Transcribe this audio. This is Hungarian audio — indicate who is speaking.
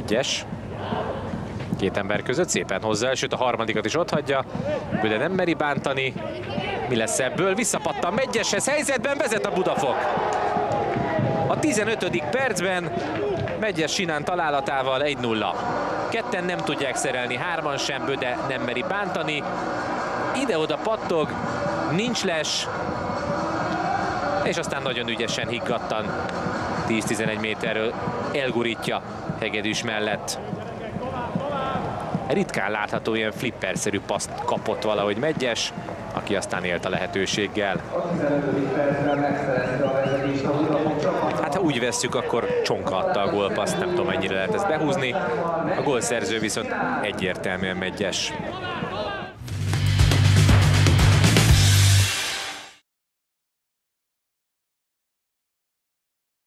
Speaker 1: Medgyes. Két ember között szépen hozzá, sőt a harmadikat is otthagyja, de nem meri bántani. Mi lesz ebből? Visszapattan Medgyeshez, helyzetben vezet a Budafok. A 15. percben Medgyes Sinán találatával 1-0. Ketten nem tudják szerelni, hárman sem, Böde nem meri bántani. Ide-oda pattog, nincs les, és aztán nagyon ügyesen, higgadtan 10-11 méterről elgurítja Hegedűs mellett. Ritkán látható ilyen flipperszerű paszt kapott valahogy Medgyes, aki aztán élt a lehetőséggel. Hát ha úgy vesszük, akkor Csonka adta a gólpaszt, nem tudom mennyire lehet ezt behúzni. A gólszerző viszont egyértelműen Medgyes.